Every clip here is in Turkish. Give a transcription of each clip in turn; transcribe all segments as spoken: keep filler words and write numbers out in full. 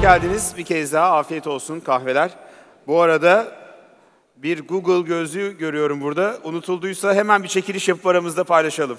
geldiniz. Bir kez daha afiyet olsun kahveler. Bu arada bir Google gözlüğü görüyorum burada. Unutulduysa hemen bir çekiliş yapıp aramızda paylaşalım.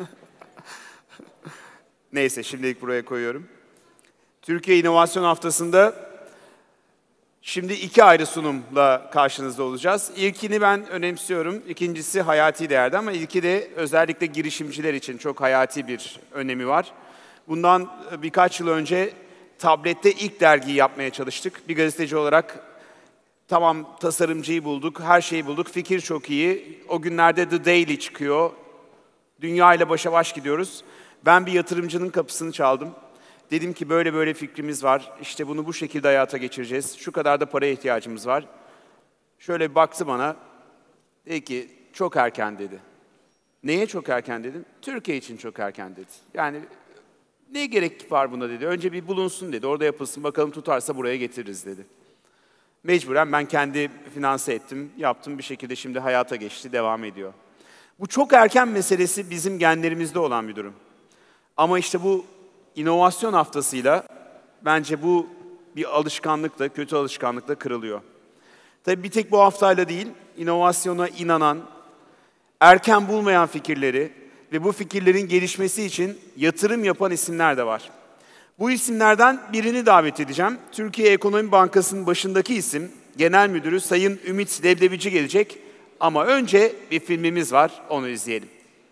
Neyse, şimdilik buraya koyuyorum. Türkiye İnovasyon Haftası'nda şimdi iki ayrı sunumla karşınızda olacağız. İlkini ben önemsiyorum, ikincisi hayati değerde ama ilki de özellikle girişimciler için çok hayati bir önemi var. Bundan birkaç yıl önce tablette ilk dergiyi yapmaya çalıştık. Bir gazeteci olarak tamam tasarımcıyı bulduk, her şeyi bulduk, fikir çok iyi. O günlerde The Daily çıkıyor, dünya ile başa baş gidiyoruz. Ben bir yatırımcının kapısını çaldım. Dedim ki böyle böyle fikrimiz var, işte bunu bu şekilde hayata geçireceğiz, şu kadar da paraya ihtiyacımız var. Şöyle bir baktı bana, dedi ki çok erken dedi. Neye çok erken dedim? Türkiye için çok erken dedi. Yani ne gerek var buna dedi, önce bir bulunsun dedi, orada yapılsın, bakalım tutarsa buraya getiririz dedi. Mecburen ben kendi finanse ettim, yaptım bir şekilde şimdi hayata geçti, devam ediyor. Bu çok erken meselesi bizim genlerimizde olan bir durum. Ama işte bu inovasyon haftasıyla bence bu bir alışkanlıkla, kötü alışkanlıkla kırılıyor. Tabii bir tek bu haftayla değil, inovasyona inanan, erken bulmayan fikirleri ve bu fikirlerin gelişmesi için yatırım yapan isimler de var. Bu isimlerden birini davet edeceğim. Türkiye Ekonomi Bankası'nın başındaki isim, Genel Müdürü Sayın Ümit Leblebici gelecek. Ama önce bir filmimiz var, onu izleyelim.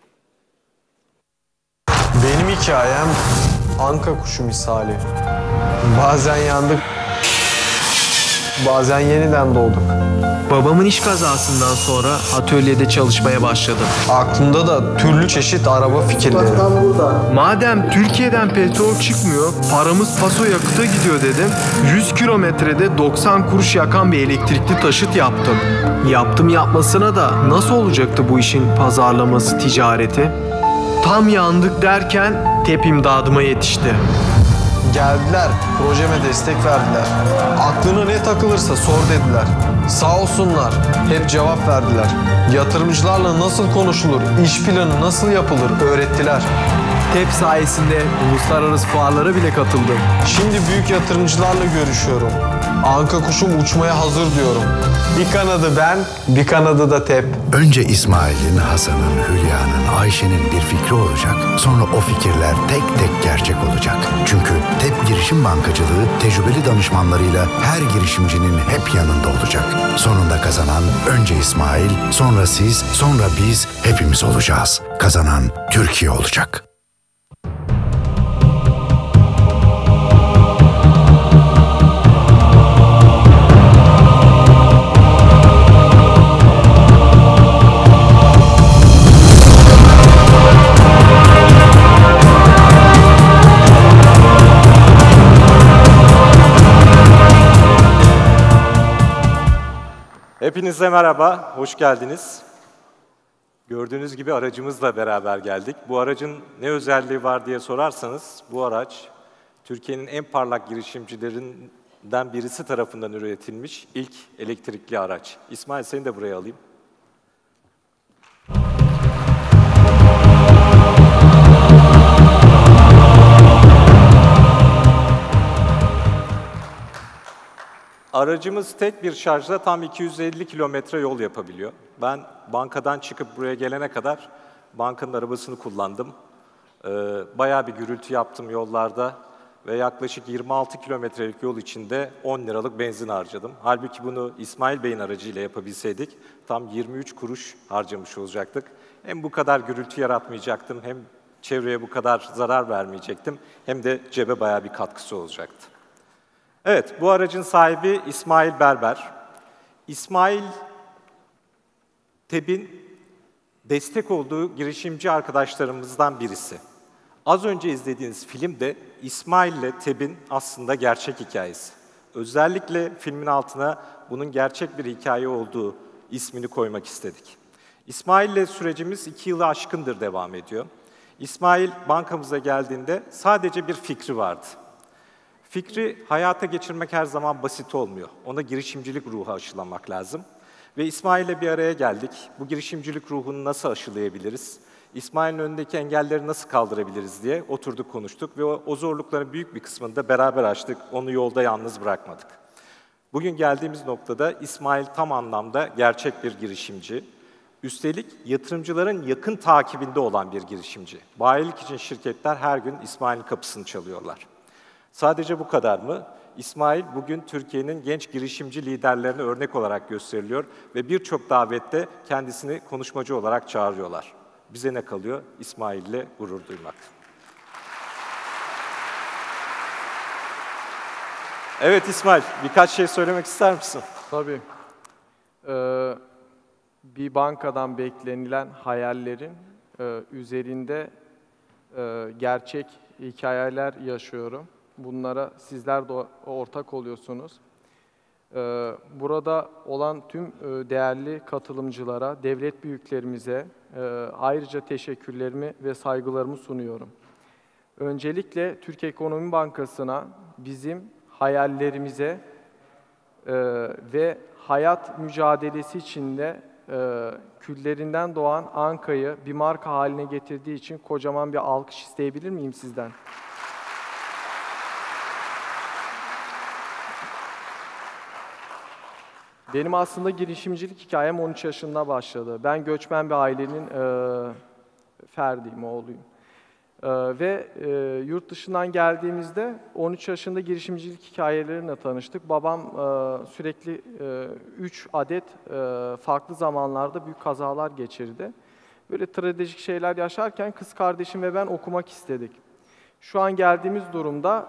Benim hikayem anka kuşu misali. Bazen yandık, bazen yeniden doğduk. Babamın iş kazasından sonra atölyede çalışmaya başladım. Aklımda da türlü çeşit araba fikirleri. Madem Türkiye'den petrol çıkmıyor, paramız paso yakıta gidiyor dedim. yüz kilometrede doksan kuruş yakan bir elektrikli taşıt yaptım. Yaptım yapmasına da nasıl olacaktı bu işin pazarlaması, ticareti? Tam yandık derken T E P imdadıma yetişti. Geldiler, projeme destek verdiler. Aklına ne takılırsa sor dediler. Sağ olsunlar, hep cevap verdiler. Yatırımcılarla nasıl konuşulur, iş planı nasıl yapılır öğrettiler. T E P sayesinde uluslararası fuarlara bile katıldım. Şimdi büyük yatırımcılarla görüşüyorum. Anka kuşum uçmaya hazır diyorum. Bir kanadı ben, bir kanadı da T E P. Önce İsmail'in, Hasan'ın, Hülya'nın, Ayşe'nin bir fikri olacak. Sonra o fikirler tek tek gerçek olacak. Çünkü T E P Girişim Bankacılığı tecrübeli danışmanlarıyla her girişimcinin hep yanında olacak. Sonunda kazanan önce İsmail, sonra siz, sonra biz hepimiz olacağız. Kazanan Türkiye olacak. Hepinize merhaba, hoş geldiniz. Gördüğünüz gibi aracımızla beraber geldik. Bu aracın ne özelliği var diye sorarsanız, bu araç Türkiye'nin en parlak girişimcilerinden birisi tarafından üretilmiş ilk elektrikli araç. İsmail, seni de buraya alayım. Aracımız tek bir şarjda tam iki yüz elli kilometre yol yapabiliyor. Ben bankadan çıkıp buraya gelene kadar bankanın arabasını kullandım. Ee, bayağı bir gürültü yaptım yollarda ve yaklaşık yirmi altı kilometrelik yol içinde on liralık benzin harcadım. Halbuki bunu İsmail Bey'in aracıyla yapabilseydik tam yirmi üç kuruş harcamış olacaktık. Hem bu kadar gürültü yaratmayacaktım, hem çevreye bu kadar zarar vermeyecektim, hem de cebe bayağı bir katkısı olacaktı. Evet, bu aracın sahibi İsmail Berber. İsmail, T E B'in destek olduğu girişimci arkadaşlarımızdan birisi. Az önce izlediğiniz film de İsmail ile T E B'in aslında gerçek hikayesi. Özellikle filmin altına bunun gerçek bir hikaye olduğu ismini koymak istedik. İsmail ile sürecimiz iki yılı aşkındır devam ediyor. İsmail bankamıza geldiğinde sadece bir fikri vardı. Fikri hayata geçirmek her zaman basit olmuyor. Ona girişimcilik ruhu aşılamak lazım. Ve İsmail'le bir araya geldik. Bu girişimcilik ruhunu nasıl aşılayabiliriz? İsmail'in önündeki engelleri nasıl kaldırabiliriz diye oturduk konuştuk ve o, o zorlukların büyük bir kısmını da beraber açtık. Onu yolda yalnız bırakmadık. Bugün geldiğimiz noktada İsmail tam anlamda gerçek bir girişimci. Üstelik yatırımcıların yakın takibinde olan bir girişimci. Bayilik için şirketler her gün İsmail'in kapısını çalıyorlar. Sadece bu kadar mı? İsmail bugün Türkiye'nin genç girişimci liderlerine örnek olarak gösteriliyor ve birçok davette kendisini konuşmacı olarak çağırıyorlar. Bize ne kalıyor? İsmail'le gurur duymak. Evet İsmail, birkaç şey söylemek ister misin? Tabii. Ee, bir bankadan beklenilen hayallerin e, üzerinde e, gerçek hikayeler yaşıyorum. Bunlara sizler de ortak oluyorsunuz. Ee, burada olan tüm e, değerli katılımcılara, devlet büyüklerimize e, ayrıca teşekkürlerimi ve saygılarımı sunuyorum. Öncelikle Türkiye Ekonomi Bankası'na bizim hayallerimize e, ve hayat mücadelesi içinde e, küllerinden doğan Anka'yı bir marka haline getirdiği için kocaman bir alkış isteyebilir miyim sizden? Benim aslında girişimcilik hikayem on üç yaşında başladı. Ben göçmen bir ailenin e, ferdiyim, oğluyum. E, ve e, yurt dışından geldiğimizde on üç yaşında girişimcilik hikayeleriyle tanıştık. Babam e, sürekli üç adet e, farklı zamanlarda büyük kazalar geçirdi. Böyle trajik şeyler yaşarken kız kardeşim ve ben okumak istedik. Şu an geldiğimiz durumda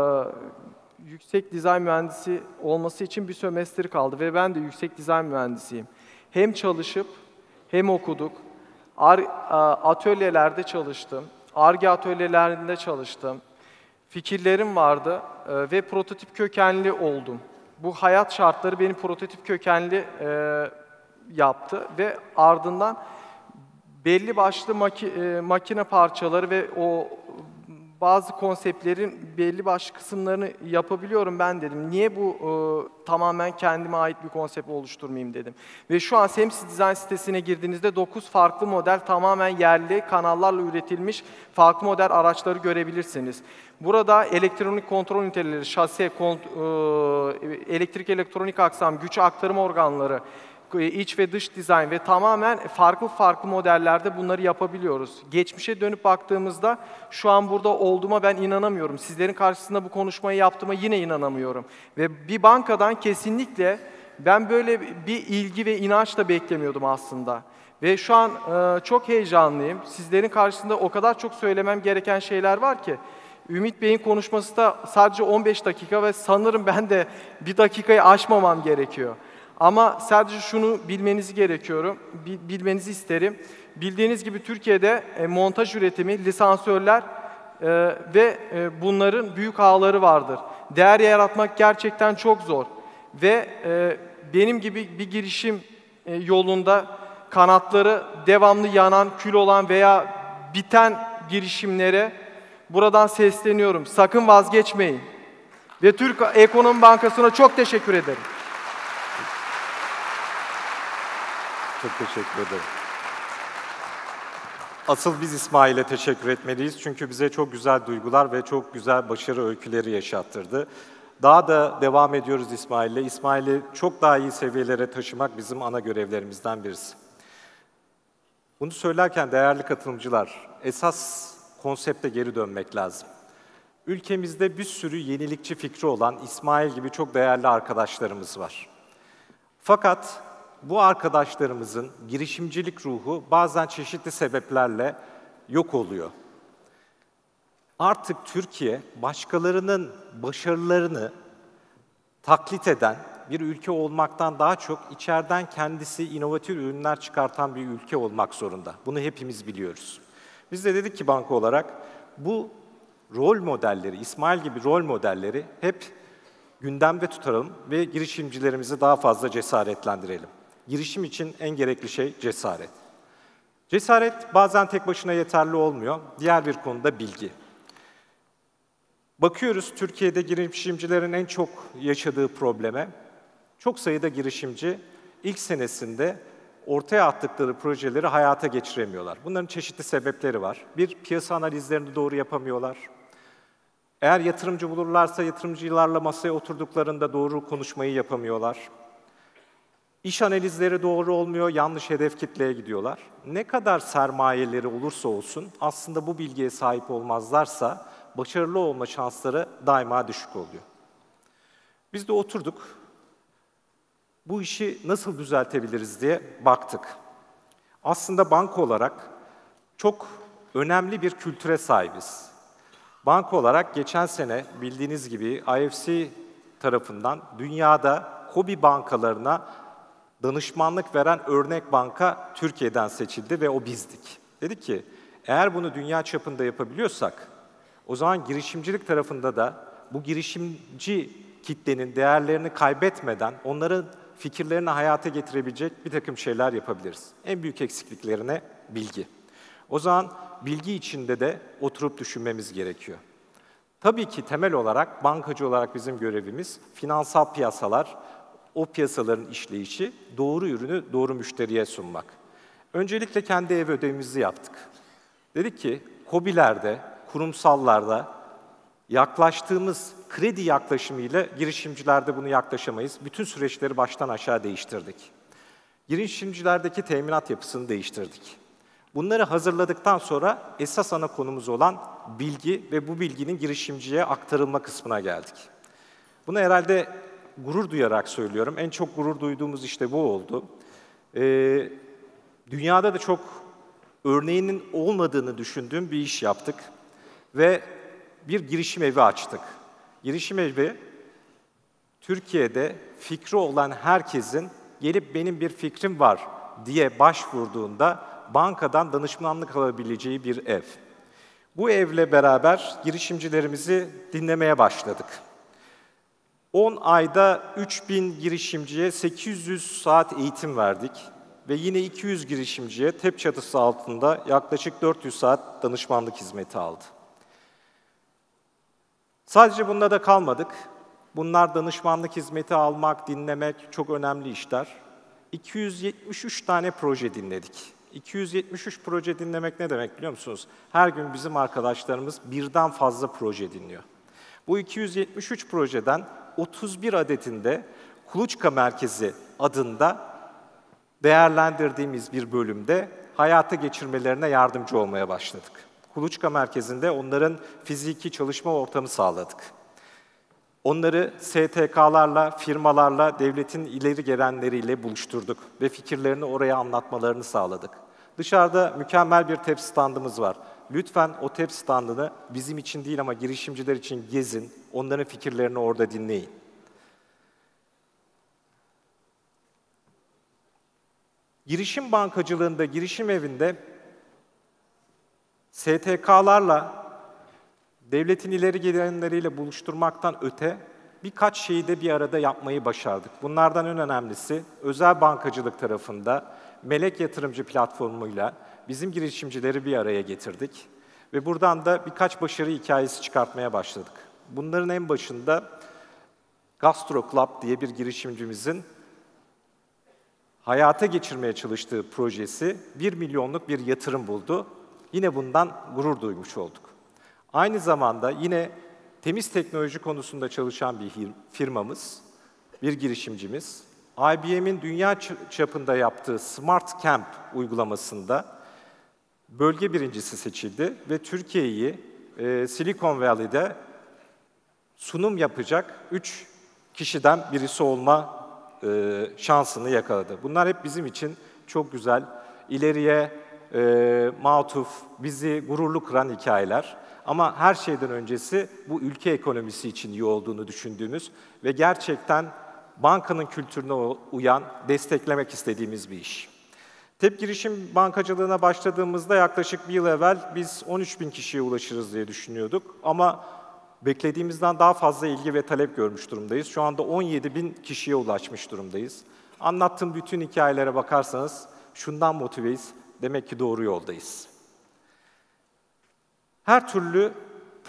e, yüksek dizayn mühendisi olması için bir sömestr kaldı ve ben de yüksek dizayn mühendisiyim. Hem çalışıp hem okuduk. Ar, atölyelerde çalıştım. Ar-Ge atölyelerinde çalıştım. Fikirlerim vardı e, ve prototip kökenli oldum. Bu hayat şartları beni prototip kökenli e, yaptı ve ardından belli başlı maki, e, makine parçaları ve o bazı konseptlerin belli başlı kısımlarını yapabiliyorum ben dedim. Niye bu e, tamamen kendime ait bir konsept oluşturmayayım dedim. Ve şu an Semsi Design sitesine girdiğinizde dokuz farklı model tamamen yerli kanallarla üretilmiş farklı model araçları görebilirsiniz. Burada elektronik kontrol üniteleri, şase, kont, e, elektrik elektronik aksam, güç aktarım organları, iç ve dış dizayn ve tamamen farklı farklı modellerde bunları yapabiliyoruz. Geçmişe dönüp baktığımızda şu an burada olduğuma ben inanamıyorum. Sizlerin karşısında bu konuşmayı yaptığıma yine inanamıyorum. Ve bir bankadan kesinlikle ben böyle bir ilgi ve inançla beklemiyordum aslında. Ve şu an e, çok heyecanlıyım. Sizlerin karşısında o kadar çok söylemem gereken şeyler var ki. Ümit Bey'in konuşması da sadece on beş dakika ve sanırım ben de bir dakikayı aşmamam gerekiyor. Ama sadece şunu bilmenizi gerekiyorum, bilmenizi isterim. Bildiğiniz gibi Türkiye'de e, montaj üretimi, lisansörler e, ve e, bunların büyük ağları vardır. Değer yaratmak gerçekten çok zor. Ve e, benim gibi bir girişim e, yolunda kanatları devamlı yanan, kül olan veya biten girişimlere buradan sesleniyorum. Sakın vazgeçmeyin. Ve Türk Ekonomi Bankası'na çok teşekkür ederim. Çok teşekkür ederim. Asıl biz İsmail'e teşekkür etmeliyiz çünkü bize çok güzel duygular ve çok güzel başarı öyküleri yaşattırdı. Daha da devam ediyoruz İsmail'le. İsmail'i çok daha iyi seviyelere taşımak bizim ana görevlerimizden birisi. Bunu söylerken değerli katılımcılar, esas konsepte geri dönmek lazım. Ülkemizde bir sürü yenilikçi fikri olan İsmail gibi çok değerli arkadaşlarımız var. Fakat bu arkadaşlarımızın girişimcilik ruhu bazen çeşitli sebeplerle yok oluyor. Artık Türkiye başkalarının başarılarını taklit eden bir ülke olmaktan daha çok içeriden kendisi inovatif ürünler çıkartan bir ülke olmak zorunda. Bunu hepimiz biliyoruz. Biz de dedik ki banka olarak bu rol modelleri, İsmail gibi rol modelleri hep gündemde tutalım ve girişimcilerimizi daha fazla cesaretlendirelim. Girişim için en gerekli şey cesaret. Cesaret bazen tek başına yeterli olmuyor. Diğer bir konuda bilgi. Bakıyoruz Türkiye'de girişimcilerin en çok yaşadığı probleme. Çok sayıda girişimci ilk senesinde ortaya attıkları projeleri hayata geçiremiyorlar. Bunların çeşitli sebepleri var. Bir, piyasa analizlerini doğru yapamıyorlar. Eğer yatırımcı bulurlarsa yatırımcılarla masaya oturduklarında doğru konuşmayı yapamıyorlar. İş analizleri doğru olmuyor, yanlış hedef kitleye gidiyorlar. Ne kadar sermayeleri olursa olsun aslında bu bilgiye sahip olmazlarsa başarılı olma şansları daima düşük oluyor. Biz de oturduk, bu işi nasıl düzeltebiliriz diye baktık. Aslında banka olarak çok önemli bir kültüre sahibiz. Banka olarak geçen sene bildiğiniz gibi I F C tarafından dünyada KOBİ bankalarına danışmanlık veren örnek banka Türkiye'den seçildi ve o bizdik. Dedik ki eğer bunu dünya çapında yapabiliyorsak o zaman girişimcilik tarafında da bu girişimci kitlenin değerlerini kaybetmeden onların fikirlerini hayata getirebilecek bir takım şeyler yapabiliriz. En büyük eksikliklerine bilgi. O zaman bilgi içinde de oturup düşünmemiz gerekiyor. Tabii ki temel olarak bankacı olarak bizim görevimiz finansal piyasalar, o piyasaların işleyişi, doğru ürünü doğru müşteriye sunmak. Öncelikle kendi ev ödevimizi yaptık. Dedik ki KOBİ'lerde, kurumsallarda yaklaştığımız kredi yaklaşımıyla girişimcilerde bunu yaklaşamayız. Bütün süreçleri baştan aşağı değiştirdik. Girişimcilerdeki teminat yapısını değiştirdik. Bunları hazırladıktan sonra esas ana konumuz olan bilgi ve bu bilginin girişimciye aktarılma kısmına geldik. Bunu herhalde gurur duyarak söylüyorum. En çok gurur duyduğumuz işte bu oldu. Ee, dünyada da çok örneğinin olmadığını düşündüğüm bir iş yaptık. Ve bir girişim evi açtık. Girişim evi, Türkiye'de fikri olan herkesin gelip benim bir fikrim var diye başvurduğunda bankadan danışmanlık alabileceği bir ev. Bu evle beraber girişimcilerimizi dinlemeye başladık. on ayda üç bin girişimciye sekiz yüz saat eğitim verdik ve yine iki yüz girişimciye T E P çatısı altında yaklaşık dört yüz saat danışmanlık hizmeti aldı. Sadece bunda da kalmadık. Bunlar danışmanlık hizmeti almak, dinlemek çok önemli işler. iki yüz yetmiş üç tane proje dinledik. iki yüz yetmiş üç proje dinlemek ne demek biliyor musunuz? Her gün bizim arkadaşlarımız birden fazla proje dinliyor. Bu iki yüz yetmiş üç projeden otuz bir adetinde Kuluçka Merkezi adında değerlendirdiğimiz bir bölümde hayata geçirmelerine yardımcı olmaya başladık. Kuluçka Merkezi'nde onların fiziki çalışma ortamı sağladık. Onları S T K'larla, firmalarla, devletin ileri gelenleriyle buluşturduk ve fikirlerini oraya anlatmalarını sağladık. Dışarıda mükemmel bir T E P standımız var. Lütfen o T E P standını bizim için değil ama girişimciler için gezin, onların fikirlerini orada dinleyin. Girişim bankacılığında, girişim evinde S T K'larla, devletin ileri gelenleriyle buluşturmaktan öte birkaç şeyi de bir arada yapmayı başardık. Bunlardan en önemlisi özel bankacılık tarafında Melek Yatırımcı platformuyla bizim girişimcileri bir araya getirdik. Ve buradan da birkaç başarı hikayesi çıkartmaya başladık. Bunların en başında Gastro Club diye bir girişimcimizin hayata geçirmeye çalıştığı projesi bir milyonluk bir yatırım buldu. Yine bundan gurur duymuş olduk. Aynı zamanda yine temiz teknoloji konusunda çalışan bir firmamız, bir girişimcimiz, I B M'in dünya çapında yaptığı Smart Camp uygulamasında bölge birincisi seçildi ve Türkiye'yi e, Silicon Valley'de sunum yapacak üç kişiden birisi olma e, şansını yakaladı. Bunlar hep bizim için çok güzel, ileriye e, matuf, bizi gururlu kıran hikayeler. Ama her şeyden öncesi bu ülke ekonomisi için iyi olduğunu düşündüğümüz ve gerçekten bankanın kültürüne uyan, desteklemek istediğimiz bir iş. T E P girişim bankacılığına başladığımızda yaklaşık bir yıl evvel biz on üç bin kişiye ulaşırız diye düşünüyorduk. Ama beklediğimizden daha fazla ilgi ve talep görmüş durumdayız. Şu anda on yedi bin kişiye ulaşmış durumdayız. Anlattığım bütün hikayelere bakarsanız şundan motiveyiz, demek ki doğru yoldayız. Her türlü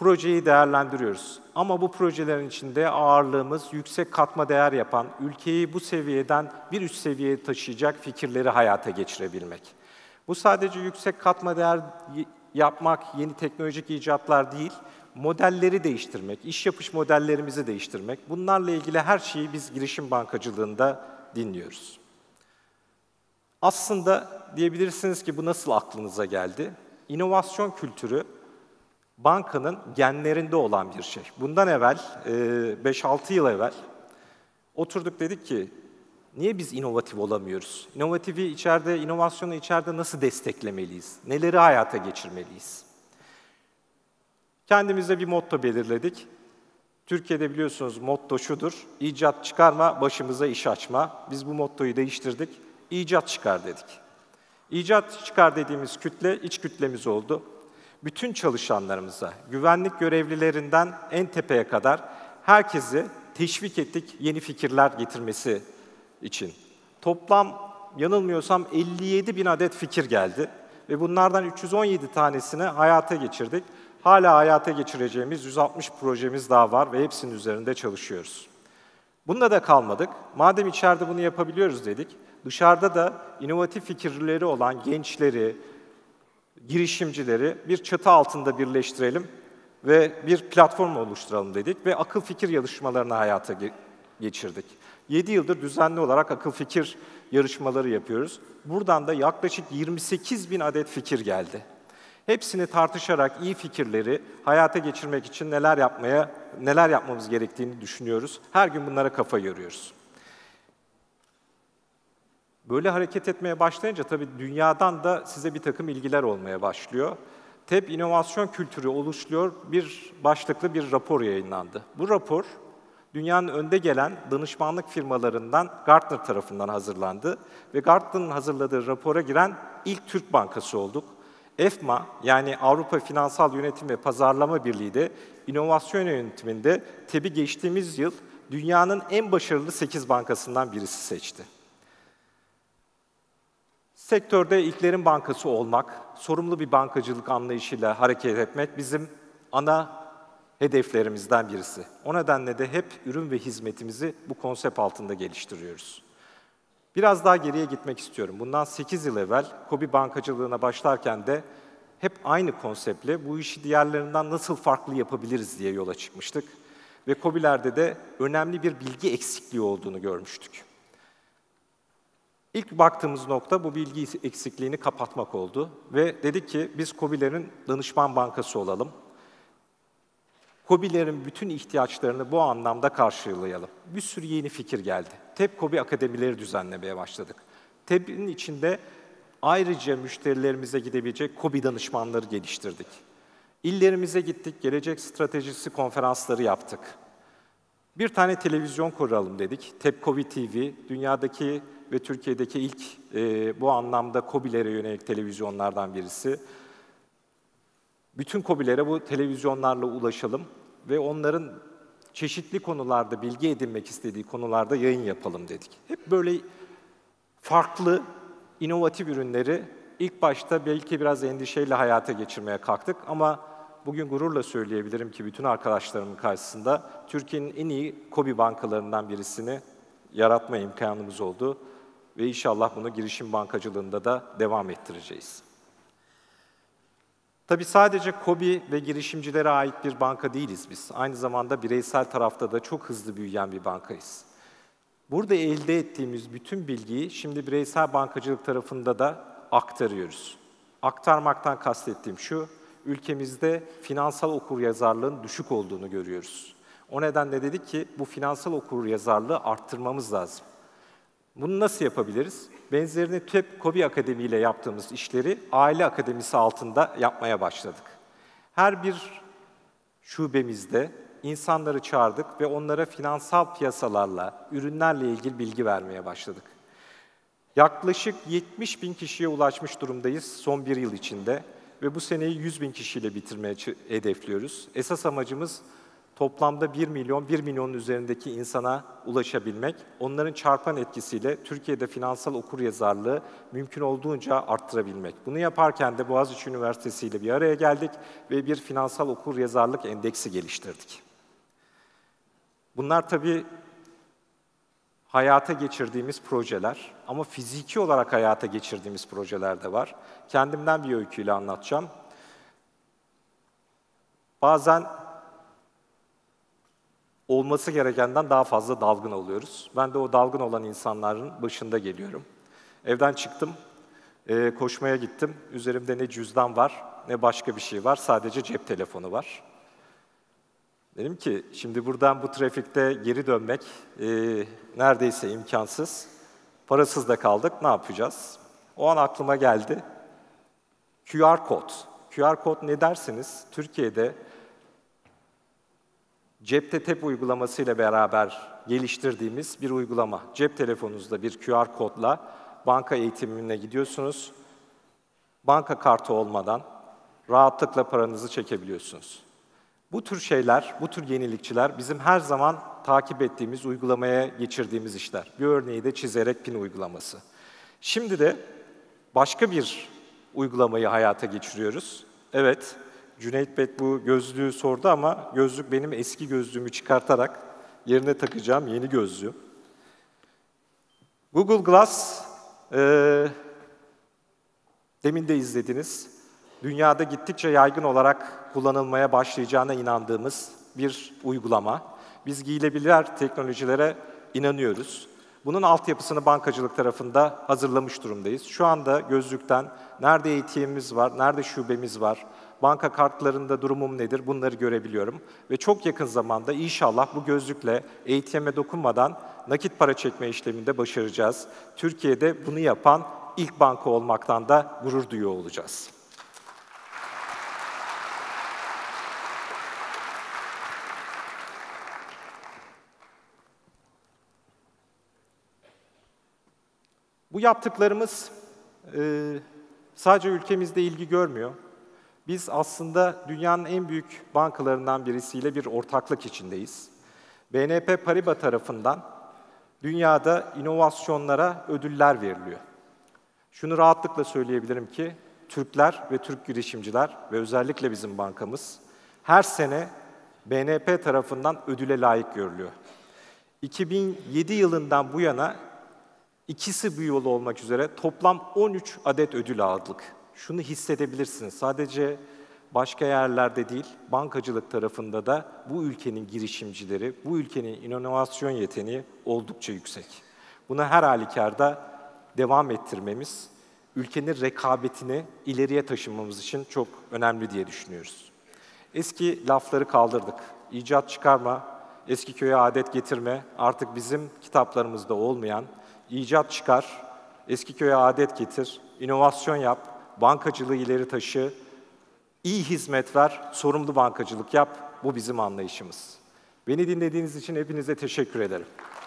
projeyi değerlendiriyoruz. Ama bu projelerin içinde ağırlığımız yüksek katma değer yapan, ülkeyi bu seviyeden bir üst seviyeye taşıyacak fikirleri hayata geçirebilmek. Bu sadece yüksek katma değer yapmak, yeni teknolojik icatlar değil, modelleri değiştirmek, iş yapış modellerimizi değiştirmek. Bunlarla ilgili her şeyi biz girişim bankacılığında dinliyoruz. Aslında diyebilirsiniz ki bu nasıl aklınıza geldi? İnovasyon kültürü bankanın genlerinde olan bir şey. Bundan evvel, beş altı yıl evvel oturduk, dedik ki niye biz inovatif olamıyoruz? İnovatifi içeride, inovasyonu içeride nasıl desteklemeliyiz? Neleri hayata geçirmeliyiz? Kendimize bir motto belirledik. Türkiye'de biliyorsunuz motto şudur: icat çıkarma, başımıza iş açma. Biz bu mottoyu değiştirdik. İcat çıkar dedik. İcat çıkar dediğimiz kütle iç kütlemiz oldu. Bütün çalışanlarımıza, güvenlik görevlilerinden en tepeye kadar herkesi teşvik ettik yeni fikirler getirmesi için. Toplam yanılmıyorsam elli yedi bin adet fikir geldi ve bunlardan üç yüz on yedi tanesini hayata geçirdik. Hala hayata geçireceğimiz yüz altmış projemiz daha var ve hepsinin üzerinde çalışıyoruz. Bununla da kalmadık. Madem içeride bunu yapabiliyoruz dedik, dışarıda da inovatif fikirleri olan gençleri, girişimcileri bir çatı altında birleştirelim ve bir platform oluşturalım dedik ve akıl fikir yarışmalarını hayata ge- geçirdik. yedi yıldır düzenli olarak akıl fikir yarışmaları yapıyoruz. Buradan da yaklaşık yirmi sekiz bin adet fikir geldi. Hepsini tartışarak iyi fikirleri hayata geçirmek için neler yapmaya, neler yapmamız gerektiğini düşünüyoruz. Her gün bunlara kafa yoruyoruz. Böyle hareket etmeye başlayınca tabii dünyadan da size bir takım ilgiler olmaya başlıyor. T E B inovasyon kültürü oluşuyor, bir başlıklı bir rapor yayınlandı. Bu rapor, dünyanın önde gelen danışmanlık firmalarından Gartner tarafından hazırlandı ve Gartner'ın hazırladığı rapora giren ilk Türk bankası olduk. EFMA, yani Avrupa Finansal Yönetim ve Pazarlama Birliği de inovasyon yönetiminde T E B'i geçtiğimiz yıl dünyanın en başarılı sekiz bankasından birisi seçti. Sektörde ilklerin bankası olmak, sorumlu bir bankacılık anlayışıyla hareket etmek bizim ana hedeflerimizden birisi. O nedenle de hep ürün ve hizmetimizi bu konsept altında geliştiriyoruz. Biraz daha geriye gitmek istiyorum. Bundan sekiz yıl evvel KOBİ bankacılığına başlarken de hep aynı konseptle bu işi diğerlerinden nasıl farklı yapabiliriz diye yola çıkmıştık. Ve KOBİ'lerde de önemli bir bilgi eksikliği olduğunu görmüştük. İlk baktığımız nokta bu bilgi eksikliğini kapatmak oldu ve dedik ki biz KOBİ'lerin danışman bankası olalım. KOBİ'lerin bütün ihtiyaçlarını bu anlamda karşılayalım. Bir sürü yeni fikir geldi. T E B KOBİ akademileri düzenlemeye başladık. T E B'nin içinde ayrıca müşterilerimize gidebilecek KOBİ danışmanları geliştirdik. İllerimize gittik, gelecek stratejisi konferansları yaptık. Bir tane televizyon kuralım dedik. T E B KOBİ T V, dünyadaki ve Türkiye'deki ilk e, bu anlamda KOBİ'lere yönelik televizyonlardan birisi. Bütün KOBİ'lere bu televizyonlarla ulaşalım ve onların çeşitli konularda, bilgi edinmek istediği konularda yayın yapalım dedik. Hep böyle farklı, inovatif ürünleri ilk başta belki biraz endişeyle hayata geçirmeye kalktık ama bugün gururla söyleyebilirim ki bütün arkadaşlarımın karşısında Türkiye'nin en iyi KOBİ bankalarından birisini yaratma imkanımız oldu ve inşallah bunu girişim bankacılığında da devam ettireceğiz. Tabii sadece KOBİ ve girişimcilere ait bir banka değiliz biz. Aynı zamanda bireysel tarafta da çok hızlı büyüyen bir bankayız. Burada elde ettiğimiz bütün bilgiyi şimdi bireysel bankacılık tarafında da aktarıyoruz. Aktarmaktan kastettiğim şu, ülkemizde finansal okuryazarlığın düşük olduğunu görüyoruz. O nedenle dedik ki bu finansal okuryazarlığı arttırmamız lazım. Bunu nasıl yapabiliriz? Benzerini T E B KOBİ Akademi ile yaptığımız işleri aile akademisi altında yapmaya başladık. Her bir şubemizde insanları çağırdık ve onlara finansal piyasalarla, ürünlerle ilgili bilgi vermeye başladık. Yaklaşık yetmiş bin kişiye ulaşmış durumdayız son bir yıl içinde ve bu seneyi yüz bin kişiyle bitirmeye hedefliyoruz. Esas amacımız toplamda bir milyon, bir milyonun üzerindeki insana ulaşabilmek, onların çarpan etkisiyle Türkiye'de finansal okuryazarlığı mümkün olduğunca arttırabilmek. Bunu yaparken de Boğaziçi Üniversitesi ile bir araya geldik ve bir finansal okuryazarlık endeksi geliştirdik. Bunlar tabii hayata geçirdiğimiz projeler ama fiziki olarak hayata geçirdiğimiz projeler de var. Kendimden bir öyküyle anlatacağım. Bazen olması gerekenden daha fazla dalgın oluyoruz. Ben de o dalgın olan insanların başında geliyorum. Evden çıktım, e, koşmaya gittim. Üzerimde ne cüzdan var, ne başka bir şey var. Sadece cep telefonu var. Dedim ki, şimdi buradan bu trafikte geri dönmek e, neredeyse imkansız. Parasız da kaldık, ne yapacağız? O an aklıma geldi. Q R kod. Q R kod ne dersiniz? Türkiye'de Cepte Tep uygulamasıyla beraber geliştirdiğimiz bir uygulama. Cep telefonunuzda bir Q R kodla banka eğitimine gidiyorsunuz. Banka kartı olmadan rahatlıkla paranızı çekebiliyorsunuz. Bu tür şeyler, bu tür yenilikçiler bizim her zaman takip ettiğimiz, uygulamaya geçirdiğimiz işler. Bir örneği de çizerek pin uygulaması. Şimdi de başka bir uygulamayı hayata geçiriyoruz. Evet, Cüneyt Bey bu gözlüğü sordu ama gözlük benim eski gözlüğümü çıkartarak yerine takacağım yeni gözlüğüm. Google Glass, e, demin de izlediniz, dünyada gittikçe yaygın olarak kullanılmaya başlayacağına inandığımız bir uygulama. Biz giyilebilir teknolojilere inanıyoruz. Bunun altyapısını bankacılık tarafında hazırlamış durumdayız. Şu anda gözlükten nerede A T M'imiz var, nerede şubemiz var, banka kartlarında durumum nedir bunları görebiliyorum. Ve çok yakın zamanda inşallah bu gözlükle A T M'e dokunmadan nakit para çekme işleminde başaracağız. Türkiye'de bunu yapan ilk banka olmaktan da gurur duyuyor olacağız. Bu yaptıklarımız e, sadece ülkemizde ilgi görmüyor. Biz aslında dünyanın en büyük bankalarından birisiyle bir ortaklık içindeyiz. B N P Paribas tarafından dünyada inovasyonlara ödüller veriliyor. Şunu rahatlıkla söyleyebilirim ki Türkler ve Türk girişimciler ve özellikle bizim bankamız her sene B N P tarafından ödüle layık görülüyor. iki bin yedi yılından bu yana İkisi bu yolu olmak üzere toplam on üç adet ödül aldık. Şunu hissedebilirsiniz, sadece başka yerlerde değil, bankacılık tarafında da bu ülkenin girişimcileri, bu ülkenin inovasyon yeteneği oldukça yüksek. Bunu her halükarda devam ettirmemiz, ülkenin rekabetini ileriye taşımamız için çok önemli diye düşünüyoruz. Eski lafları kaldırdık. İcat çıkarma, eski köye adet getirme, artık bizim kitaplarımızda olmayan, İcat çıkar, eski köye adet getir, inovasyon yap, bankacılığı ileri taşı, iyi hizmet ver, sorumlu bankacılık yap. Bu bizim anlayışımız. Beni dinlediğiniz için hepinize teşekkür ederim.